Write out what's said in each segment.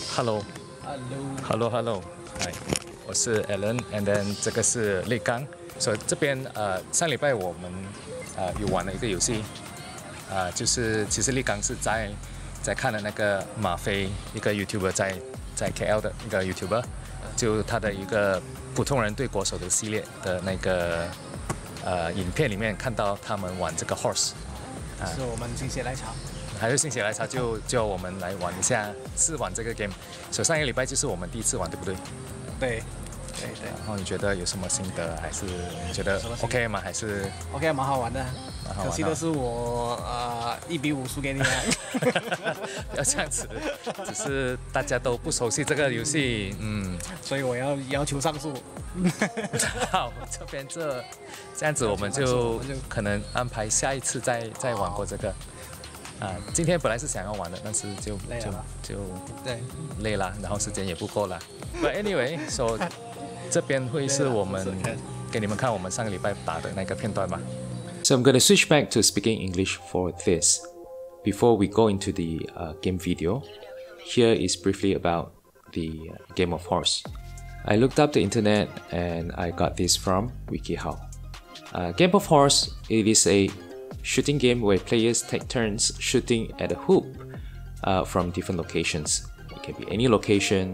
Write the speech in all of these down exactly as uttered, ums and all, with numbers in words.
Hello，Hello，Hello，嗨，我是 Alan，and then 这个是立刚，所以这边呃上礼拜我们呃有玩了一个游戏，啊、呃、就是其实立刚是在在看的那个马飞一个 YouTuber 在在 K L 的一个 YouTuber， 就他的一个普通人对国手的系列的那个呃影片里面看到他们玩这个 horse， 啊，是我们心血来潮。 还是心血来潮就就我们来玩一下，试玩这个 game。所以上一个礼拜就是我们第一次玩，对不对？ 对，对对。 然后你觉得有什么心得？还是你觉得 OK 吗？还是 OK， 蛮好玩的。 蛮好玩的。 可惜的是我呃一比五输给你们。 不要这样子，只是大家都不熟悉这个游戏，嗯。 所以我要要求上诉。 好，这边这这样子我们就可能安排下一次再再玩过这个。啊，今天本来是想要玩的，但是就就就对累了，然后时间也不够了。But anyway， so 这边会是我们给你们看我们上个礼拜打的那个片段吧。So I'm going to switch back to speaking English for this. Before we go into the uh, game video, here is briefly about the game of horse. I looked up the internet and I got this from WikiHow. Uh, game of horse, it is a shooting game where players take turns shooting at a hoop uh, from different locations. It can be any location.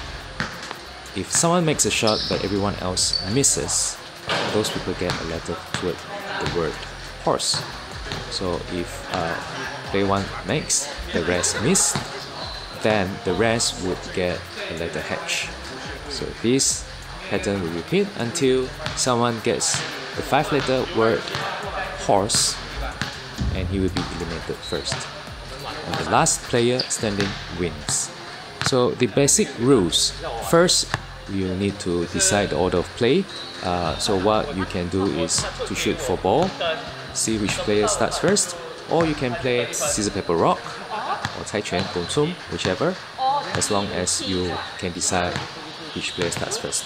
If someone makes a shot but everyone else misses, those people get a letter toward the word horse. So if uh, player one makes, the rest miss, then the rest would get a letter H. So this pattern will repeat until someone gets the five letter word horse, and he will be eliminated first. And the last player standing wins. So the basic rules. First, you need to decide the order of play. Uh, so what you can do is to shoot for ball, see which player starts first, or you can play scissor paper rock or tai chuan gong chum, whichever, as long as you can decide which player starts first.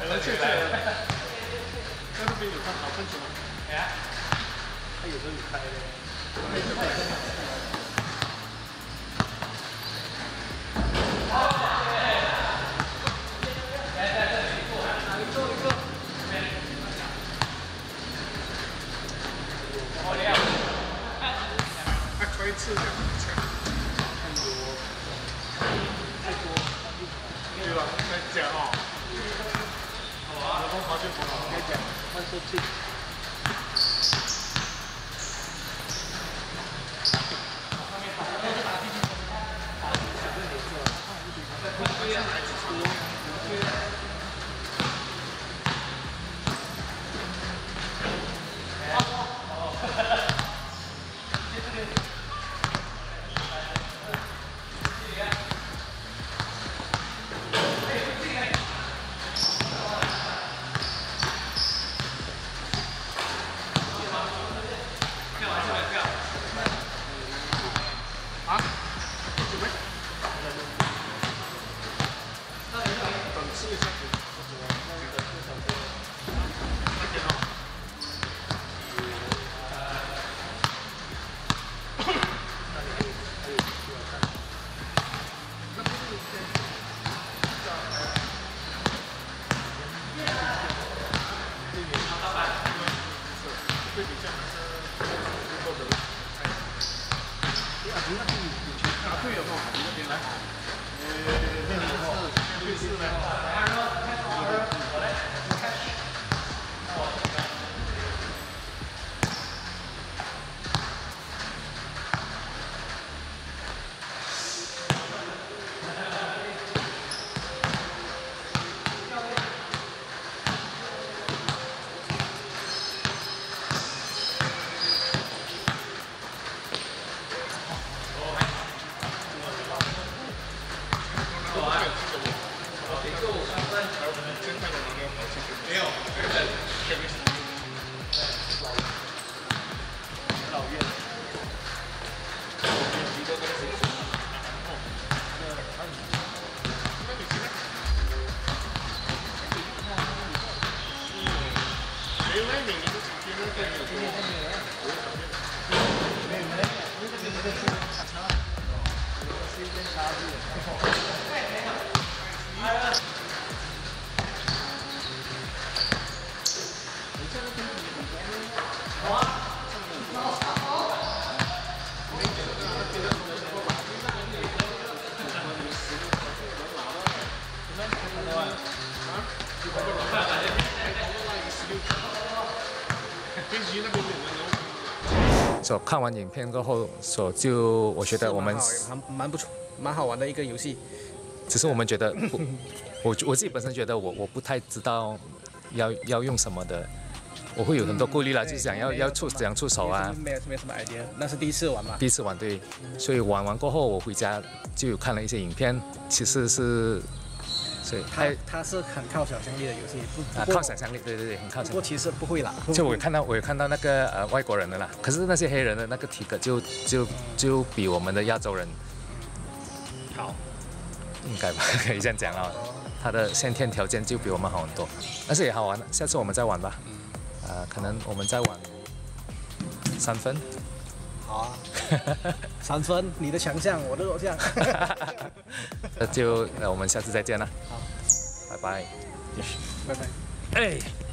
而且在那边有看好看什么？哎呀，他有时候有开的。一次两枪，太多，太多，对吧？再讲哦，好啊，我发现我应该讲，慢速进。 所、so, 看完影片过后，所、so, 就我觉得我们蛮蛮不错，蛮好玩的一个游戏。 只是我们觉得，我我自己本身觉得我我不太知道要要用什么的，我会有很多顾虑啦，嗯、就是想要要出怎样出手啊。 没有没有什么 idea， 那是第一次玩嘛。 第一次玩对，所以玩完过后，我回家就有看了一些影片，其实是。所以它它是很靠想象力的游戏， 啊，靠想象力，对对对，很靠想象力。 不过其实不会啦。 就我有看到，我有看到那个呃外国人的啦，可是那些黑人的那个体格就就就比我们的亚洲人好， 应该吧，可以这样讲啊。他的先天条件就比我们好很多，但是也好玩，下次我们再玩吧。呃，可能我们再玩三分。 好啊，三分，你的强项，我的弱项。 那就那我们下次再见了。 好， 拜拜。 拜拜。 哎。